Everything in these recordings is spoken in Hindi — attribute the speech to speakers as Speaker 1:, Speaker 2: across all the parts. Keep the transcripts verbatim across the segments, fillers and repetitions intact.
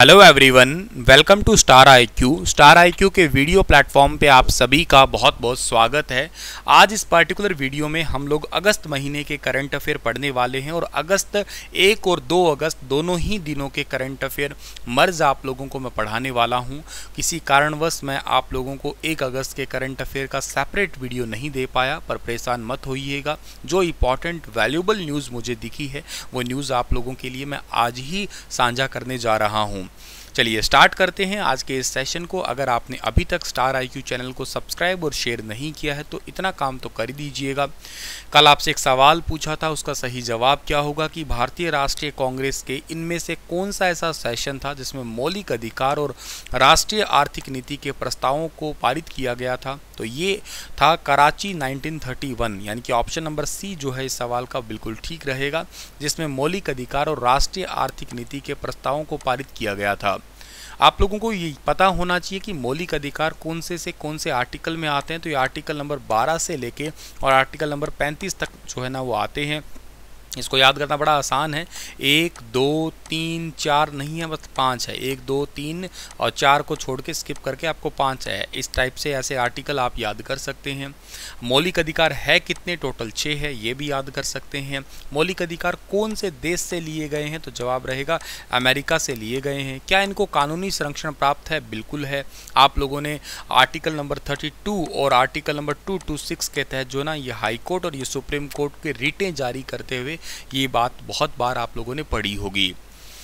Speaker 1: Hello everyone, welcome to Star I Q. Star I Q के वीडियो प्लेटफॉर्म पे आप सभी का बहुत बहुत स्वागत है। आज इस पर्टिकुलर वीडियो में हम लोग अगस्त महीने के करंट अफेयर पढ़ने वाले हैं और अगस्त एक और दो अगस्त दोनों ही दिनों के करंट अफेयर मर्ज आप लोगों को मैं पढ़ाने वाला हूं। किसी कारणवश मैं आप लोगों को एक अगस्त के करंट अफेयर का सेपरेट वीडियो नहीं दे पाया, पर परेशान मत होइएगा। जो इंपॉर्टेंट वैल्यूबल न्यूज़ मुझे दिखी है वो न्यूज़ आप लोगों के लिए मैं आज ही साझा करने जा रहा हूँ। चलिए स्टार्ट करते हैं आज के इस सेशन को। अगर आपने अभी तक स्टार आई क्यू चैनल को सब्सक्राइब और शेयर नहीं किया है तो इतना काम तो कर दीजिएगा। कल आपसे एक सवाल पूछा था, उसका सही जवाब क्या होगा कि भारतीय राष्ट्रीय कांग्रेस के इनमें से कौन सा ऐसा सेशन था जिसमें मौलिक अधिकार और राष्ट्रीय आर्थिक नीति के प्रस्तावों को पारित किया गया था। तो ये था कराची नाइनटीन थर्टी वन, यानी कि ऑप्शन नंबर सी जो है इस सवाल का बिल्कुल ठीक रहेगा, जिसमें मौलिक अधिकार और राष्ट्रीय आर्थिक नीति के प्रस्तावों को पारित किया गया था। आप लोगों को ये पता होना चाहिए कि मौलिक अधिकार कौन से से कौन से आर्टिकल में आते हैं। तो ये आर्टिकल नंबर बारह से लेके और आर्टिकल नंबर पैंतीस तक जो है ना वो आते हैं। इसको याद करना बड़ा आसान है। एक दो तीन चार नहीं है, बस पाँच है। एक दो तीन और चार को छोड़ के स्किप करके आपको पाँच है। इस टाइप से ऐसे आर्टिकल आप याद कर सकते हैं। मौलिक अधिकार है कितने, टोटल छः है, ये भी याद कर सकते हैं। मौलिक अधिकार कौन से देश से लिए गए हैं, तो जवाब रहेगा अमेरिका से लिए गए हैं। क्या इनको कानूनी संरक्षण प्राप्त है, बिल्कुल है। आप लोगों ने आर्टिकल नंबर थर्टी टू और article number two two six के तहत जो ना ये हाई कोर्ट और ये सुप्रीम कोर्ट के रिटें जारी करते हुए ये बात बहुत बार आप लोगों ने पढ़ी होगी।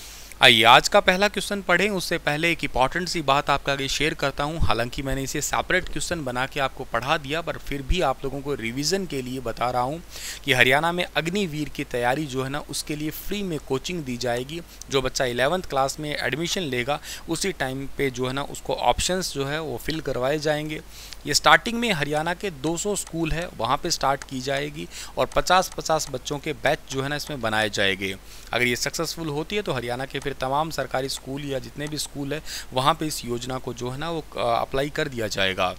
Speaker 1: आइए आज का पहला क्वेश्चन पढ़ें। उससे पहले एक इंपॉर्टेंट सी बात आपके आगे शेयर करता हूं। हालांकि मैंने इसे सेपरेट क्वेश्चन बना के आपको पढ़ा दिया, पर फिर भी आप लोगों को रिवीजन के लिए बता रहा हूं कि हरियाणा में अग्निवीर की तैयारी जो है ना उसके लिए फ्री में कोचिंग दी जाएगी। जो बच्चा इलेवंथ क्लास में एडमिशन लेगा उसी टाइम पे जो है ना उसको ऑप्शंस जो है वो फिल करवाए जाएंगे। ये स्टार्टिंग में हरियाणा के दो सौ स्कूल है वहाँ पे स्टार्ट की जाएगी और पचास पचास बच्चों के बैच जो है ना इसमें बनाए जाएंगे। अगर ये सक्सेसफुल होती है तो हरियाणा के फिर तमाम सरकारी स्कूल या जितने भी स्कूल है वहाँ पे इस योजना को जो है ना वो अप्लाई कर दिया जाएगा।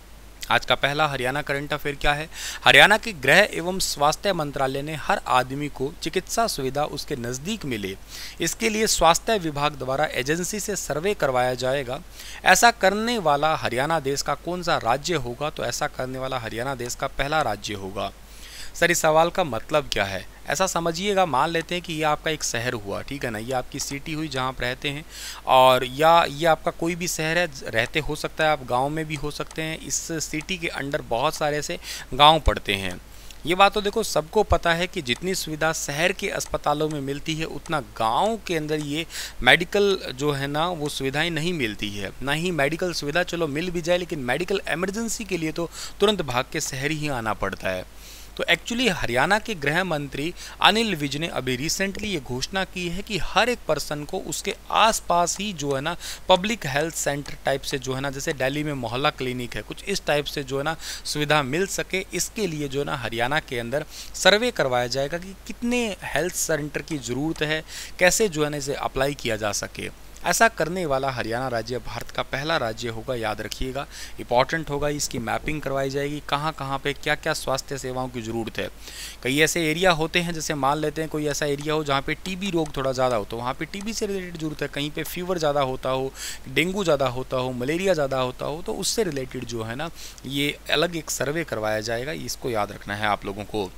Speaker 1: आज का पहला हरियाणा करंट अफेयर क्या है। हरियाणा के गृह एवं स्वास्थ्य मंत्रालय ने हर आदमी को चिकित्सा सुविधा उसके नज़दीक मिले, इसके लिए स्वास्थ्य विभाग द्वारा एजेंसी से सर्वे करवाया जाएगा। ऐसा करने वाला हरियाणा देश का कौन सा राज्य होगा, तो ऐसा करने वाला हरियाणा देश का पहला राज्य होगा। सर इस सवाल का मतलब क्या है, ऐसा समझिएगा, मान लेते हैं कि ये आपका एक शहर हुआ, ठीक है ना, ये आपकी सिटी हुई जहाँ आप रहते हैं, और या ये आपका कोई भी शहर है, रहते हो सकता है आप गांव में भी हो सकते हैं। इस सिटी के अंडर बहुत सारे ऐसे गांव पड़ते हैं। ये बात तो देखो सबको पता है कि जितनी सुविधा शहर के अस्पतालों में मिलती है उतना गांव के अंदर ये मेडिकल जो है ना वो सुविधाएं नहीं मिलती है। ना ही मेडिकल सुविधा चलो मिल भी जाए, लेकिन मेडिकल इमरजेंसी के लिए तो तुरंत भाग के शहर ही आना पड़ता है। तो एक्चुअली हरियाणा के गृह मंत्री अनिल विज ने अभी रिसेंटली ये घोषणा की है कि हर एक पर्सन को उसके आसपास ही जो है ना पब्लिक हेल्थ सेंटर टाइप से जो है ना, जैसे दिल्ली में मोहल्ला क्लिनिक है, कुछ इस टाइप से जो है ना सुविधा मिल सके। इसके लिए जो है ना हरियाणा के अंदर सर्वे करवाया जाएगा कि कितने हेल्थ सेंटर की ज़रूरत है, कैसे जो है ना इसे अप्लाई किया जा सके। ऐसा करने वाला हरियाणा राज्य भारत का पहला राज्य होगा, याद रखिएगा, इंपॉर्टेंट होगा। इसकी मैपिंग करवाई जाएगी, कहाँ कहाँ पे क्या क्या स्वास्थ्य सेवाओं की ज़रूरत है। कई ऐसे एरिया होते हैं, जैसे मान लेते हैं कोई ऐसा एरिया हो जहाँ पे टीबी रोग थोड़ा ज़्यादा हो तो वहाँ पे टीबी से रिलेटेड ज़रूरत है। कहीं पे फीवर ज़्यादा होता हो, डेंगू ज़्यादा होता हो, मलेरिया ज़्यादा होता हो, तो उससे रिलेटेड जो है ना ये अलग एक सर्वे करवाया जाएगा। इसको याद रखना है आप लोगों को।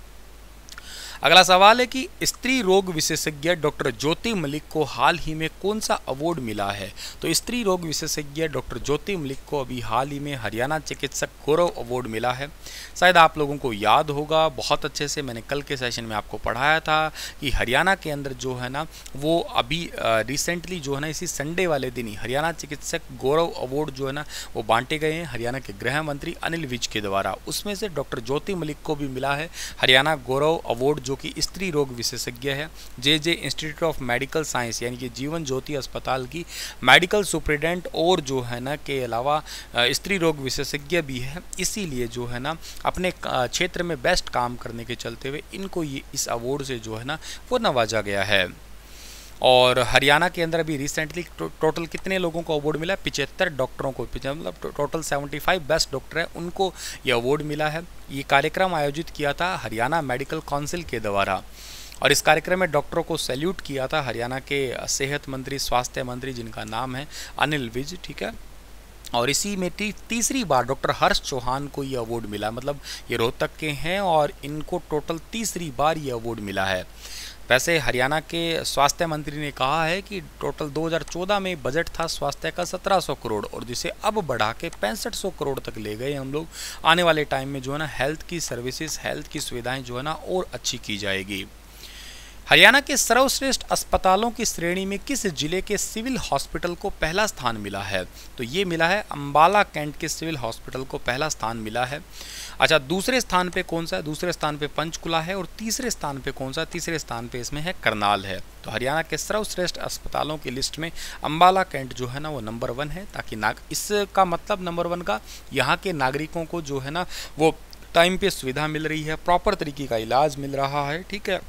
Speaker 1: अगला सवाल है कि स्त्री रोग विशेषज्ञ डॉक्टर ज्योति मलिक को हाल ही में कौन सा अवार्ड मिला है। तो स्त्री रोग विशेषज्ञ डॉक्टर ज्योति मलिक को अभी हाल ही में हरियाणा चिकित्सक गौरव अवार्ड मिला है। शायद आप लोगों को याद होगा बहुत अच्छे से, मैंने कल के सेशन में आपको पढ़ाया था कि हरियाणा के अंदर जो है ना वो अभी रिसेंटली जो है ना इसी संडे वाले दिन ही हरियाणा चिकित्सक गौरव अवार्ड जो है ना वो बांटे गए हैं हरियाणा के गृह मंत्री अनिल विज के द्वारा। उसमें से डॉक्टर ज्योति मलिक को भी मिला है हरियाणा गौरव अवार्ड, जो कि स्त्री रोग विशेषज्ञ है। J J institute of medical science यानी कि जीवन ज्योति अस्पताल की मेडिकल सुप्रिटेंडेंट और जो है ना के अलावा स्त्री रोग विशेषज्ञ भी है। इसीलिए जो है ना अपने क्षेत्र में बेस्ट काम करने के चलते हुए इनको ये इस अवार्ड से जो है ना वो नवाजा गया है। और हरियाणा के अंदर अभी रिसेंटली टो, टोटल कितने लोगों को अवार्ड मिला, पिचहत्तर डॉक्टरों को, मतलब टो, टोटल पचहत्तर बेस्ट डॉक्टर है उनको ये अवार्ड मिला है। ये कार्यक्रम आयोजित किया था हरियाणा मेडिकल काउंसिल के द्वारा और इस कार्यक्रम में डॉक्टरों को सैल्यूट किया था हरियाणा के सेहत मंत्री, स्वास्थ्य मंत्री, जिनका नाम है अनिल विज, ठीक है। और इसी में ती, तीसरी बार डॉक्टर हर्ष चौहान को ये अवार्ड मिला, मतलब ये रोहतक के हैं और इनको टोटल तीसरी बार ये अवार्ड मिला है। वैसे हरियाणा के स्वास्थ्य मंत्री ने कहा है कि टोटल दो हज़ार चौदह में बजट था स्वास्थ्य का सत्रह सौ करोड़ और जिसे अब बढ़ा के पैंसठ सौ करोड़ तक ले गए हम लोग। आने वाले टाइम में जो है ना हेल्थ की सर्विसेज, हेल्थ की सुविधाएं जो है ना और अच्छी की जाएगी। हरियाणा के सर्वश्रेष्ठ अस्पतालों की श्रेणी में किस जिले के सिविल हॉस्पिटल को पहला स्थान मिला है? तो ये मिला है अंबाला कैंट के सिविल हॉस्पिटल को पहला स्थान मिला है। अच्छा, दूसरे स्थान पे कौन सा है? दूसरे स्थान पे पंचकुला है और तीसरे स्थान पे कौन सा? तीसरे स्थान पे इसमें है करनाल है। तो हरियाणा के सर्वश्रेष्ठ अस्पतालों की लिस्ट में अंबाला कैंट जो है ना वो नंबर वन है, ताकि नाग इसका मतलब नंबर वन का यहाँ के नागरिकों को जो है ना वो टाइम पे सुविधा मिल रही है, प्रॉपर तरीके का इलाज मिल रहा है, ठीक है।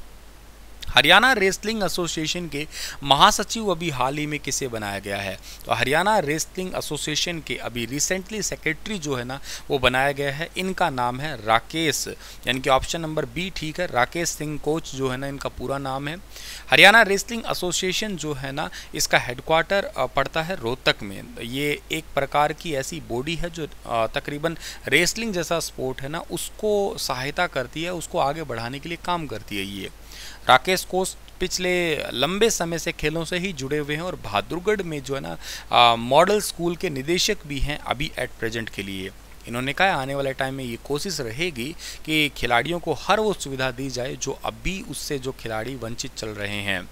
Speaker 1: हरियाणा रेसलिंग एसोसिएशन के महासचिव अभी हाल ही में किसे बनाया गया है? तो हरियाणा रेसलिंग एसोसिएशन के अभी रिसेंटली सेक्रेटरी जो है ना वो बनाया गया है, इनका नाम है राकेश, यानी कि ऑप्शन नंबर बी ठीक है, राकेश सिंह कोच जो है ना इनका पूरा नाम है। हरियाणा रेसलिंग एसोसिएशन जो है ना इसका हेडक्वार्टर पड़ता है रोहतक में। ये एक प्रकार की ऐसी बॉडी है जो तकरीबन रेसलिंग जैसा स्पोर्ट है ना उसको सहायता करती है, उसको आगे बढ़ाने के लिए काम करती है। ये राकेश कोच पिछले लंबे समय से खेलों से ही जुड़े हुए हैं और बहादुरगढ़ में जो है ना मॉडल स्कूल के निदेशक भी हैं अभी एट प्रेजेंट के लिए। इन्होंने कहा आने वाले टाइम में ये कोशिश रहेगी कि खिलाड़ियों को हर वो सुविधा दी जाए जो अभी उससे जो खिलाड़ी वंचित चल रहे हैं।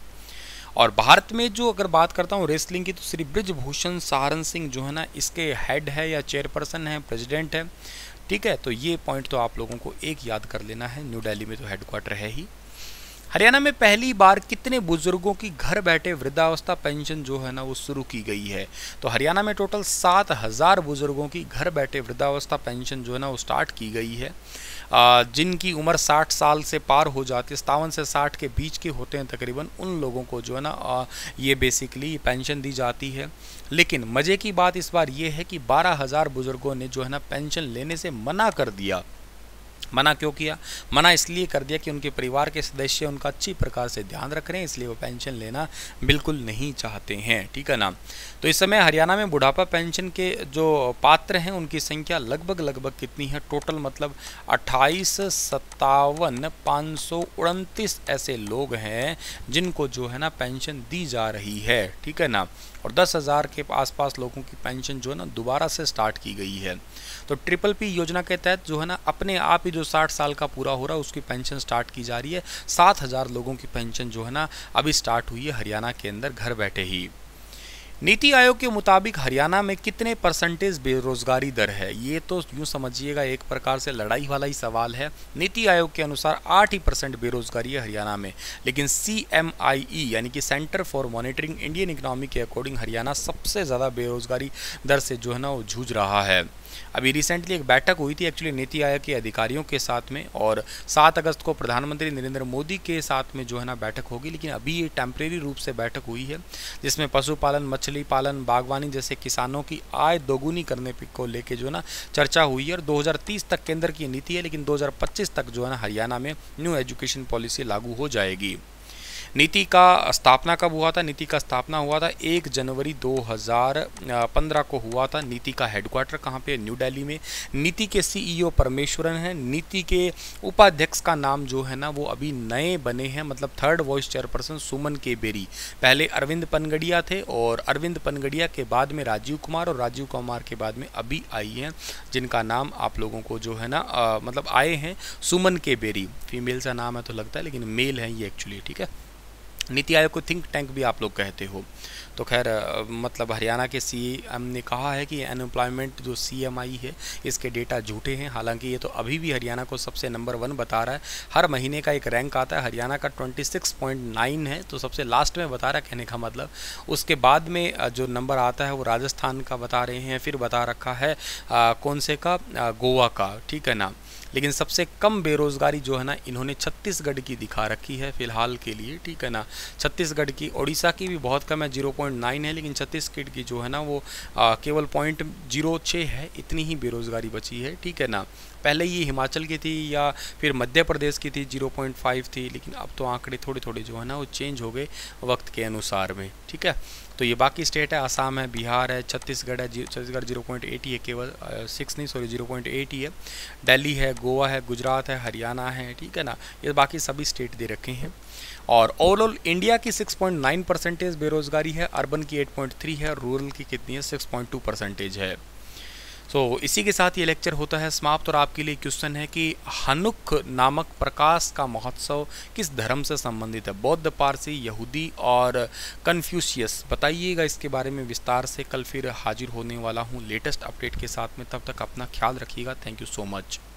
Speaker 1: और भारत में जो अगर बात करता हूँ रेसलिंग की, तो श्री ब्रिजभूषण सहारण सिंह जो है ना इसके हेड है या चेयरपर्सन है, प्रेसिडेंट है, ठीक है। तो ये पॉइंट तो आप लोगों को एक याद कर लेना है, न्यू दिल्ली में तो हेडक्वार्टर है ही। हरियाणा में पहली बार कितने बुजुर्गों की घर बैठे वृद्धावस्था पेंशन जो है ना वो शुरू की गई है? तो हरियाणा में टोटल सात हज़ार बुजुर्गों की घर बैठे वृद्धावस्था पेंशन जो है ना वो स्टार्ट की गई है। आ, जिनकी उम्र साठ साल से पार हो जाती है, सत्तावन से साठ के बीच के होते हैं तकरीबन, उन लोगों को जो है ना आ, ये बेसिकली पेंशन दी जाती है। लेकिन मज़े की बात इस बार ये है कि बारह हज़ार बुजुर्गों ने जो है ना पेंशन लेने से मना कर दिया। मना क्यों किया? मना इसलिए कर दिया कि उनके परिवार के सदस्य उनका अच्छी प्रकार से ध्यान रख रहे हैं, इसलिए वो पेंशन लेना बिल्कुल नहीं चाहते हैं, ठीक है ना। तो इस समय हरियाणा में बुढ़ापा पेंशन के जो पात्र हैं उनकी संख्या लगभग लगभग कितनी है? टोटल मतलब अट्ठाईस सत्तावन पाँच सौ उनतीस ऐसे लोग हैं जिनको जो है ना पेंशन दी जा रही है, ठीक है ना। और दस हज़ार के आसपास लोगों की पेंशन जो है ना दोबारा से स्टार्ट की गई है। तो ट्रिपल पी योजना के तहत जो है ना अपने आप ही जो साठ साल का पूरा हो रहा है उसकी पेंशन स्टार्ट की जा रही है। सात हज़ार लोगों की पेंशन जो है ना अभी स्टार्ट हुई है हरियाणा के अंदर घर बैठे ही। नीति आयोग के मुताबिक हरियाणा में कितने परसेंटेज बेरोजगारी दर है? ये तो यूँ समझिएगा एक प्रकार से लड़ाई वाला ही सवाल है। नीति आयोग के अनुसार आठ ही परसेंट बेरोजगारी है हरियाणा में, लेकिन सी एम आई ई यानी कि Centre for Monitoring Indian Economy के अकॉर्डिंग हरियाणा सबसे ज़्यादा बेरोजगारी दर से जो है ना वो जूझ रहा है। अभी रिसेंटली एक बैठक हुई थी एक्चुअली नीति आयोग के अधिकारियों के साथ में, और सात अगस्त को प्रधानमंत्री नरेंद्र मोदी के साथ में जो है ना बैठक होगी, लेकिन अभी ये टेम्परेरी रूप से बैठक हुई है जिसमें पशुपालन, मछली पालन, बागवानी जैसे किसानों की आय दोगुनी करने को लेके जो है ना चर्चा हुई है। और दो हज़ार तीस तक केंद्र की नीति है, लेकिन दो हज़ार पच्चीस तक जो है ना हरियाणा में न्यू एजुकेशन पॉलिसी लागू हो जाएगी। नीति का स्थापना कब हुआ था? नीति का स्थापना हुआ था एक जनवरी दो हज़ार पंद्रह को हुआ था। नीति का हेडक्वार्टर कहाँ पे? न्यू दिल्ली में। नीति के सी ई ओ परमेश्वरन हैं। नीति के उपाध्यक्ष का नाम जो है ना वो अभी नए बने हैं, मतलब थर्ड वाइस चेयरपर्सन सुमन के बेरी। पहले अरविंद पनगड़िया थे और अरविंद पनगड़िया के बाद में राजीव कुमार और राजीव कुमार के बाद में अभी आई हैं जिनका नाम आप लोगों को जो है ना आ, मतलब आए हैं सुमन के बेरी। फीमेल सा नाम है तो लगता है, लेकिन मेल है ये एक्चुअली, ठीक है। नीति आयोग को थिंक टैंक भी आप लोग कहते हो। तो खैर मतलब हरियाणा के सी एम ने कहा है कि अनएम्प्लॉयमेंट जो सी एम आई है इसके डेटा झूठे हैं। हालांकि ये तो अभी भी हरियाणा को सबसे नंबर वन बता रहा है। हर महीने का एक रैंक आता है, हरियाणा का छब्बीस पॉइंट नौ है, तो सबसे लास्ट में बता रहा है, कहने का मतलब। उसके बाद में जो नंबर आता है वो राजस्थान का बता रहे हैं, फिर बता रखा है आ, कौन से का आ, गोवा का, ठीक है ना। लेकिन सबसे कम बेरोज़गारी जो है ना इन्होंने छत्तीसगढ़ की दिखा रखी है फ़िलहाल के लिए, ठीक है ना। छत्तीसगढ़ की, उड़ीसा की भी बहुत कम है, ज़ीरो पॉइंट नाइन है, लेकिन छत्तीसगढ़ की जो है ना वो आ, केवल पॉइंट जीरो छः है, इतनी ही बेरोज़गारी बची है, ठीक है ना। पहले ये हिमाचल की थी या फिर मध्य प्रदेश की थी, ज़ीरो पॉइंट फाइव थी, लेकिन अब तो आंकड़े थोड़े थोड़े जो है ना वो चेंज हो गए वक्त के अनुसार में, ठीक है। तो ये बाकी स्टेट है, आसाम है, बिहार है, छत्तीसगढ़ है, छत्तीसगढ़ ज़ीरो पॉइंट एट ही है, केवल सिक्स नहीं सॉरी ज़ीरो पॉइंट एट ही है। दिल्ली है, गोवा है, गुजरात है, हरियाणा है, ठीक है ना। ये बाकी सभी स्टेट दे रखे हैं। और ओवरऑल इंडिया की सिक्स पॉइंट नाइन परसेंटेज बेरोज़गारी है, अर्बन की एट पॉइंट थ्री है, रूरल की कितनी है, सिक्स पॉइंट टू परसेंटेज है। सो so, इसी के साथ ये लेक्चर होता है समाप्त। और आपके लिए क्वेश्चन है कि हनुक नामक प्रकाश का महोत्सव किस धर्म से संबंधित है? बौद्ध, पारसी, यहूदी और कन्फ्यूशियस। बताइएगा इसके बारे में विस्तार से। कल फिर हाजिर होने वाला हूँ लेटेस्ट अपडेट के साथ में, तब तक अपना ख्याल रखिएगा। Thank you so much.